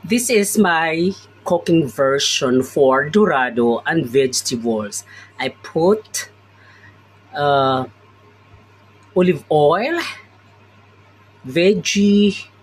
This is my cooking version for Dorado and vegetables. I put olive oil, veggie,